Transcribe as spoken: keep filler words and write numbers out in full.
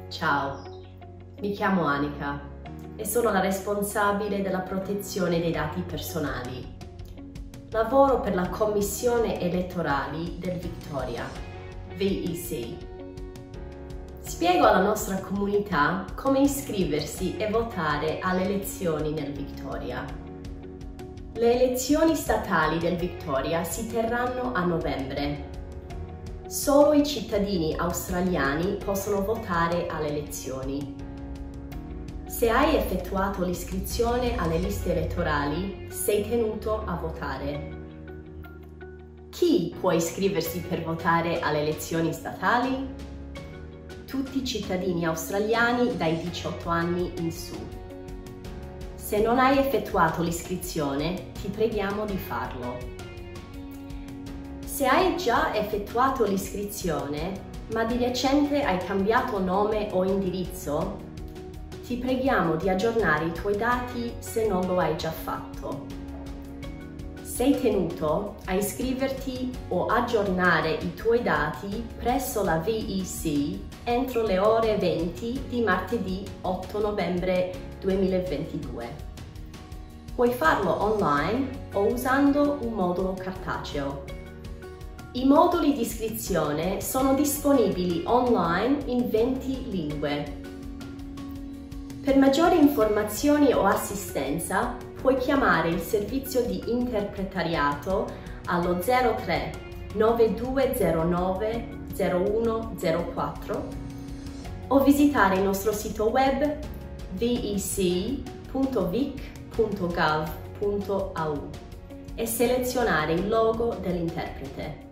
Ciao, mi chiamo Anika e sono la responsabile della protezione dei dati personali. Lavoro per la Commissione Elettorali del Victoria, V E C. Spiego alla nostra comunità come iscriversi e votare alle elezioni nel Victoria. Le elezioni statali del Victoria si terranno a novembre. Solo i cittadini australiani possono votare alle elezioni. Se hai effettuato l'iscrizione alle liste elettorali, sei tenuto a votare. Chi può iscriversi per votare alle elezioni statali? Tutti i cittadini australiani dai diciotto anni in su. Se non hai effettuato l'iscrizione, ti preghiamo di farlo. Se hai già effettuato l'iscrizione, ma di recente hai cambiato nome o indirizzo, ti preghiamo di aggiornare i tuoi dati se non lo hai già fatto. Sei tenuto a iscriverti o aggiornare i tuoi dati presso la V E C entro le ore venti di martedì otto novembre duemilaventidue. Puoi farlo online o usando un modulo cartaceo. I moduli di iscrizione sono disponibili online in venti lingue. Per maggiori informazioni o assistenza puoi chiamare il servizio di interpretariato allo zero tre nove due zero nove zero uno zero quattro o visitare il nostro sito web v e c punto vic punto gov punto a u e selezionare il logo dell'interprete.